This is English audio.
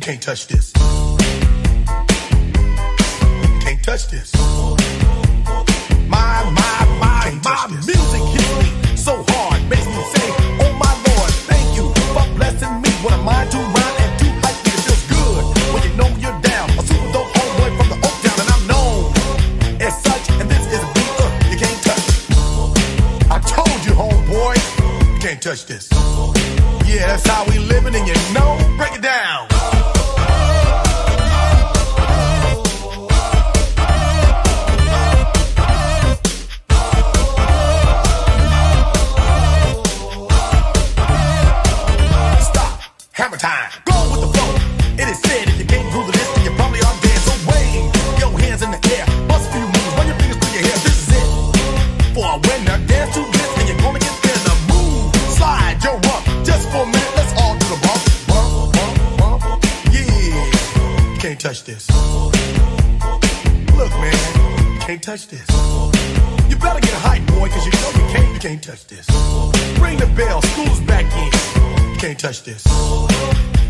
You can't touch this. You can't touch this. My music hits me so hard, makes me say, oh my Lord, thank you for blessing me. What a mind to rhyme and to hype me. It feels good when you know you're down. A super dope homeboy from the Oak Town, and I'm known as such. And this is a beat you can't touch. I told you, homeboy, you can't touch this. Yeah, that's how we living, and you know, break it down. Hammer time. Go with the flow. It is said if you can't groove to this, then you probably are dead. So wave your hands in the air. Bust a few moves. Run your fingers through your hair. This is it. For a winner, dance to this, and you're gonna get there. The move, slide your rump. Just for a minute, let's all do the bump. Bump, bump, bump. Yeah. You can't touch this. Look, man. You can't touch this. You better get a hype, boy, cause you know you can't touch this. Ring the bell. School's back in. You can't touch this.